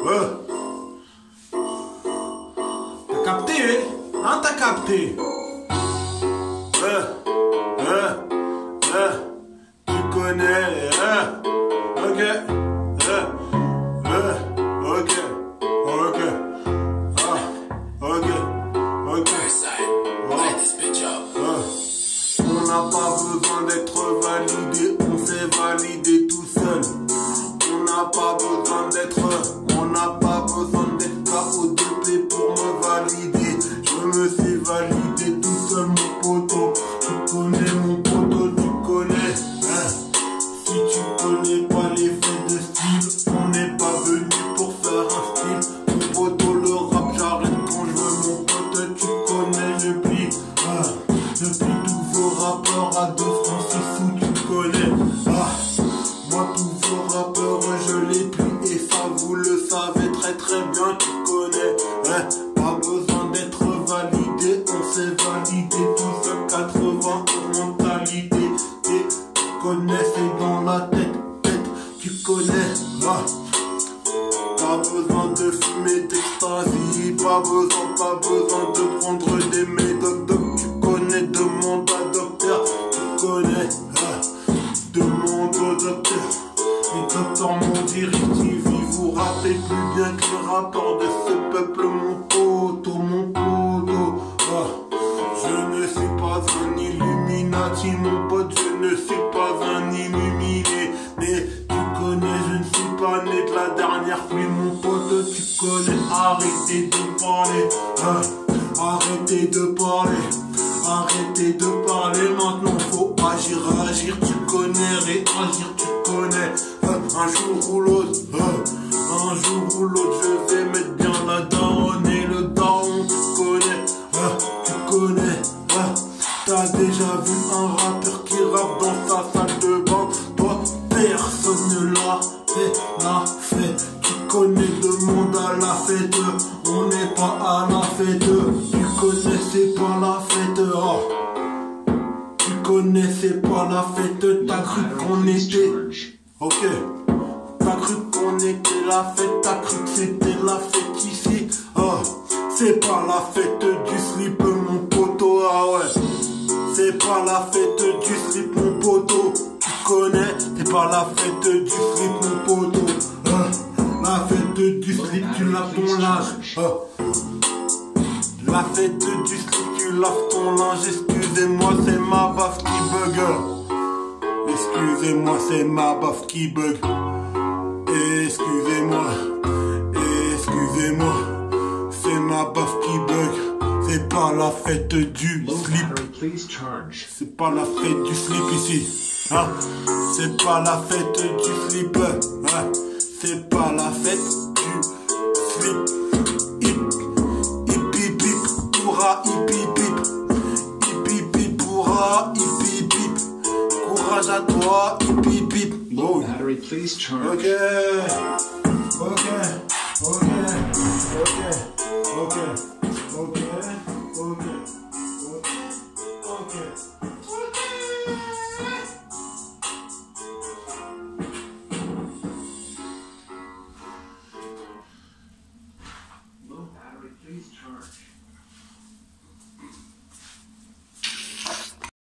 T'as capté, hein? T'as capté. Tu connais, ok, ok, ok, ok. On n'a pas besoin d'être validé, on s'est validé tout seul. On n'a pas besoin d'être KO2P pour me valider. Je me suis validé tout seul, mon poteau. Tu connais mon poteau, tu connais, hein. Si tu connais pas l'effet de style, on n'est pas venu pour faire un style. Mon poteau, le rap, j'arrête quand je veux, mon pote, tu connais, je plie. Depuis tous vos rappeurs à 2 francs 6 sous, tu connais. Moi tous vos rappeurs je les plie et ça vous le savez très très bien, tu connais. Pas besoin d'être validé, on s'est validé tous à 80 mentalité. Tu connais, c'est dans la tête, tu connais. Pas besoin de fumer d'ecstasy, pas besoin de prendre des médocs, tu connais, demande à docteur, tu connais, demande au docteur. Les docteurs m'ont directif, vous rappelez plus bien que les rappeurs de ce peuple, mon poteau, je ne suis pas un Illuminati, mon pote, je ne suis pas un illuminé. Mais tu connais, je ne suis pas né de la dernière pluie, mon pote, tu connais. Arrêtez de parler, arrêtez de parler, maintenant faut agir, tu connais, réagir, tu connais. Un jour ou l'autre, je vais mettre bien la daronne et le daron, tu connais, t'as déjà vu un rappeur qui rappe dans sa salle de bain, toi personne ne l'a fait, tu connais, demande à la fête, on n'est pas à la fête, tu connais, c'est pas la fête, tu connais, c'est pas la fête, t'as cru qu'on était, ok. T'as cru qu'on était la fête, t'as cru que c'était la fête ici. C'est pas la fête du slip, mon poteau, ouais. C'est pas la fête du slip, mon poteau. Tu connais, c'est pas la fête du slip, mon poteau. La fête du slip, tu laves ton linge. La fête du slip, tu laves ton linge. Excusez-moi, c'est ma baffe qui bug. Excusez-moi, c'est ma baffe qui bug. Excusez-moi, c'est ma baffe qui bug. C'est pas la fête du slip. C'est pas la fête du slip ici. C'est pas la fête du slip. C'est pas la fête du slip. Hip hip hip, pourra hip hip hip. Hip hip hip, pourra hip hip hip. Courage à toi, hip hip hip. Bon. Ok.